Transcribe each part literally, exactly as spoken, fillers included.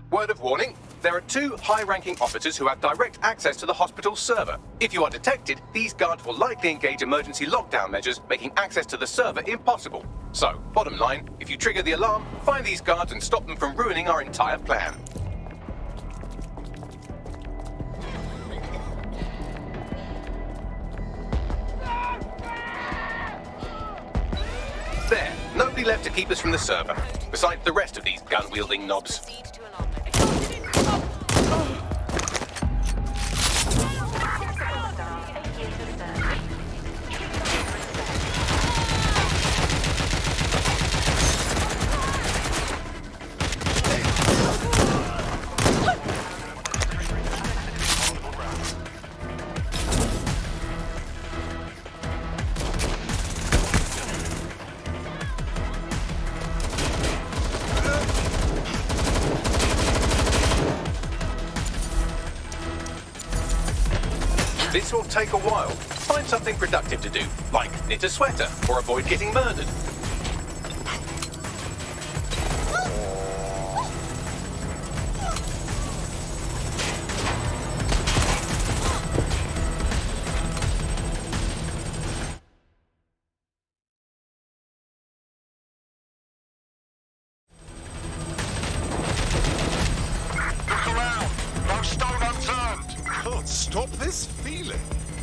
Word of warning, there are two high-ranking officers who have direct access to the hospital's server. If you are detected, these guards will likely engage emergency lockdown measures, making access to the server impossible. So, bottom line, if you trigger the alarm, find these guards and stop them from ruining our entire plan. There, nobody left to keep us from the server, besides the rest of these gun-wielding knobs. This will take a while. Find something productive to do, like knit a sweater or avoid getting murdered. Look around! No stone unturned! Can't stop this feeling.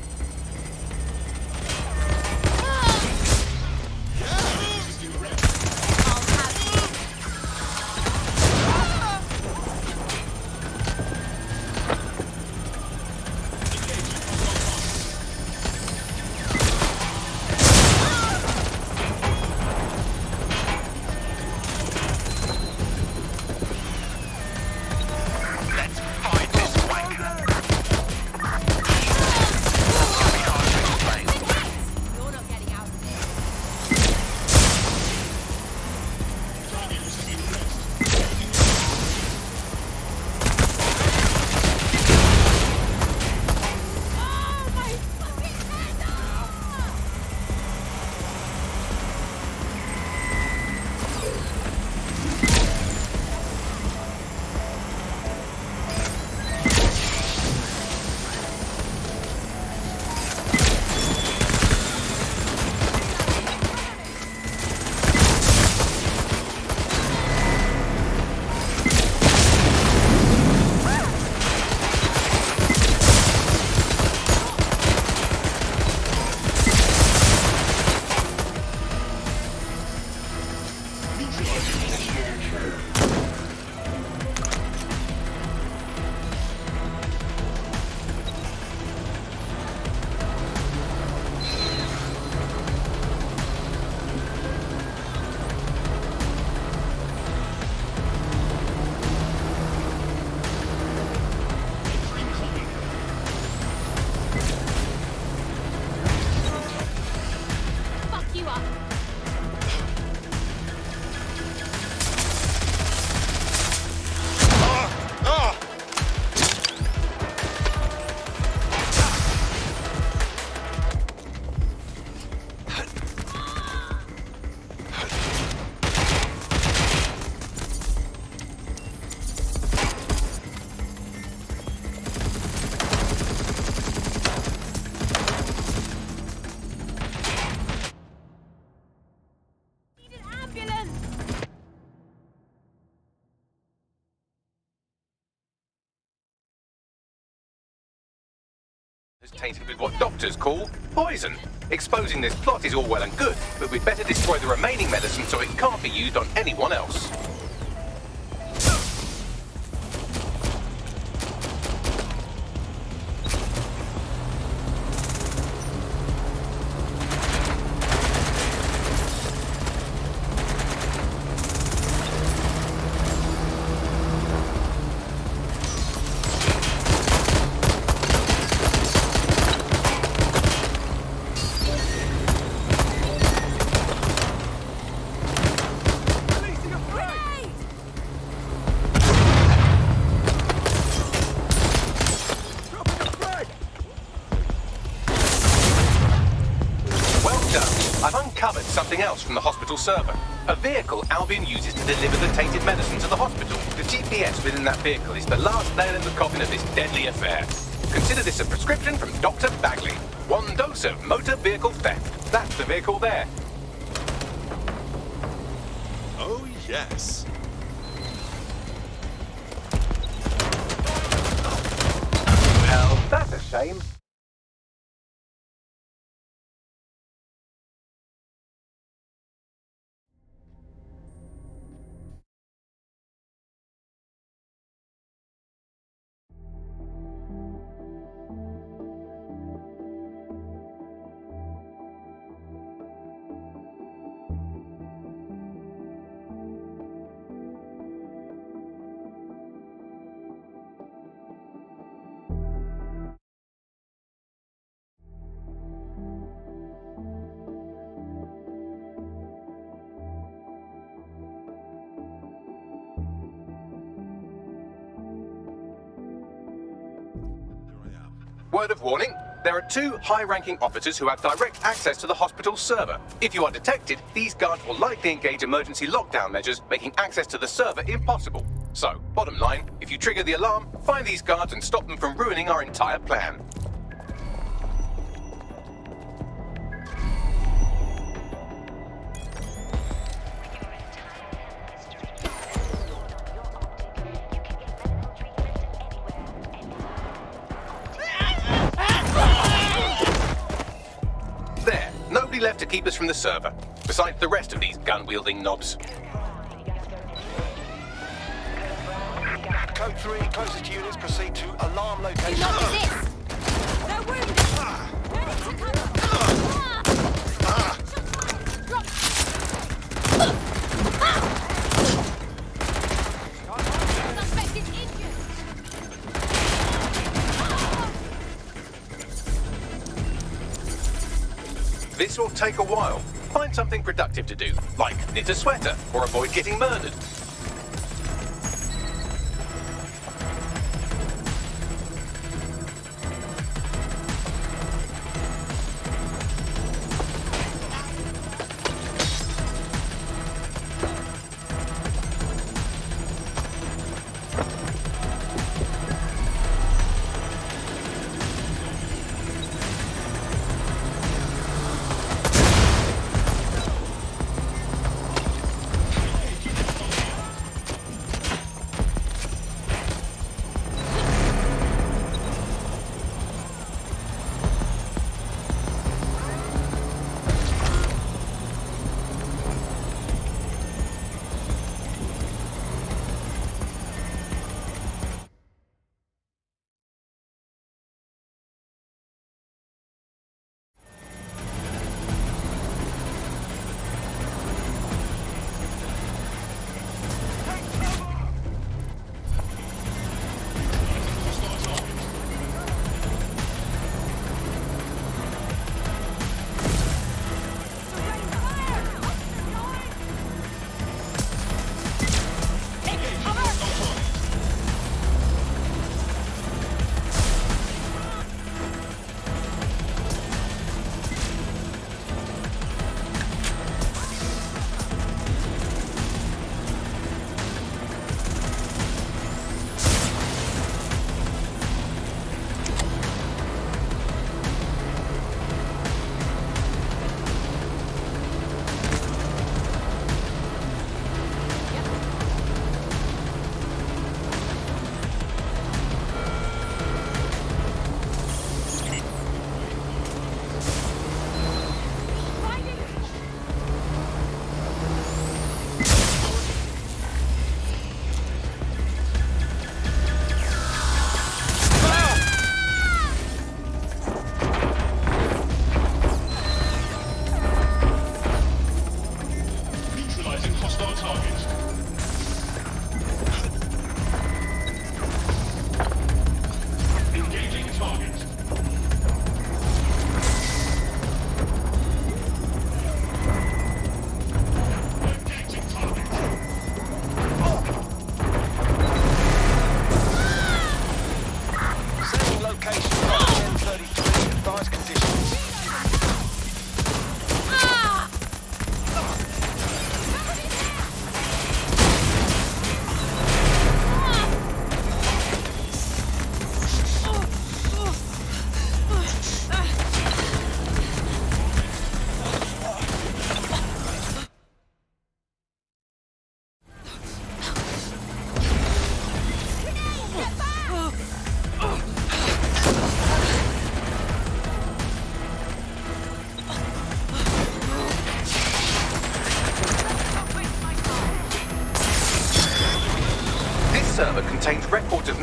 Let's find this wanker! You're not getting out of this. Oh, my fucking head! Fuck you up. Ah! Need an ambulance! Is tainted with what doctors call poison. Exposing this plot is all well and good, but we'd better destroy the remaining medicine so it can't be used on anyone else. Releasing a frag! uncovered something else from the hospital server. A vehicle Albion uses to deliver the tainted medicine to the hospital. The G P S within that vehicle is the last nail in the coffin of this deadly affair. Consider this a prescription from Doctor Bagley. One dose of motor vehicle theft. That's the vehicle there. Oh, yes. Well, that's a shame. Word of warning, there are two high-ranking officers who have direct access to the hospital server. If you are detected, these guards will likely engage emergency lockdown measures, making access to the server impossible. So, bottom line, if you trigger the alarm, find these guards and stop them from ruining our entire plan. Left to keep us from the server, besides the rest of these gun-wielding knobs. Code three, closest units proceed to alarm location. What is this? They're wounded! Ready to cover! Ah! Drop! Suspect is injured! This will take a while. Find something productive to do, like knit a sweater or avoid getting murdered.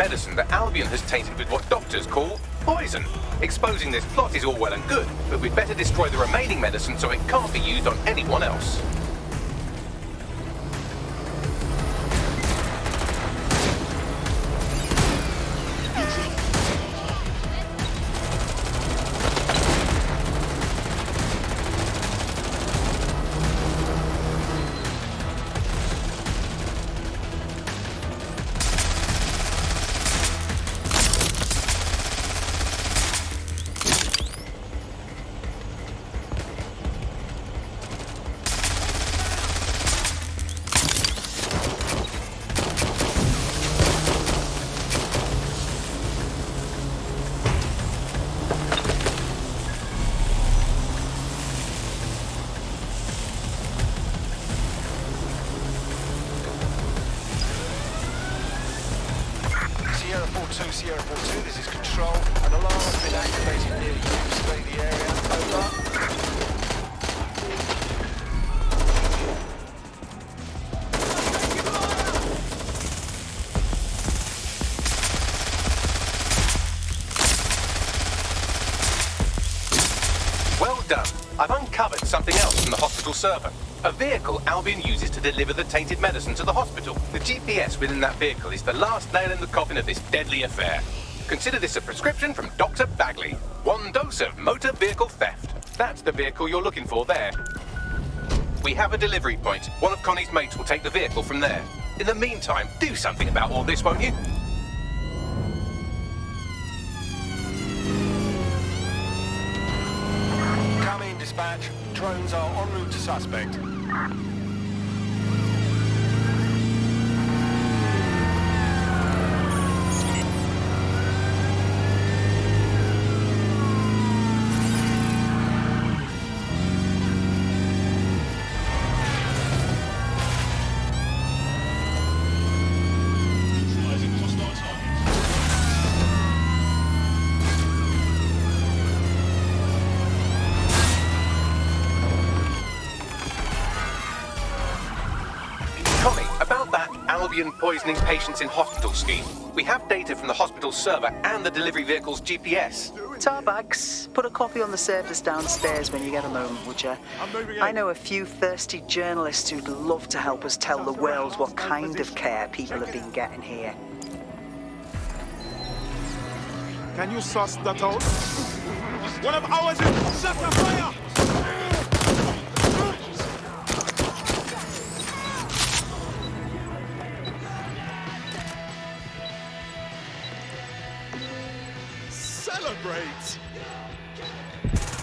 medicine that Albion has tainted with what doctors call poison. Exposing this plot is all well and good, but we'd better destroy the remaining medicine so it can't be used on anyone else. Sierra four two, Sierra four two, this is Control. An alarm has been activated near you. Survey the area. Over. Well done. I've uncovered something else from the hospital server. A vehicle Albion uses to deliver the tainted medicine to the hospital. The G P S within that vehicle is the last nail in the coffin of this deadly affair. Consider this a prescription from Doctor Bagley. One dose of motor vehicle theft. That's the vehicle you're looking for there. We have a delivery point. One of Connie's mates will take the vehicle from there. In the meantime, do something about all this, won't you? Come in, dispatch. Drones are en route to suspect. Connie, about that Albion poisoning patients in hospital scheme. We have data from the hospital server and the delivery vehicle's G P S. Tarbags, put a copy on the surface downstairs when you get a moment, would you? I know a few thirsty journalists who'd love to help us tell the world what kind of care people have been getting here. Can you suss that out? One of ours is set on fire! Celebrate!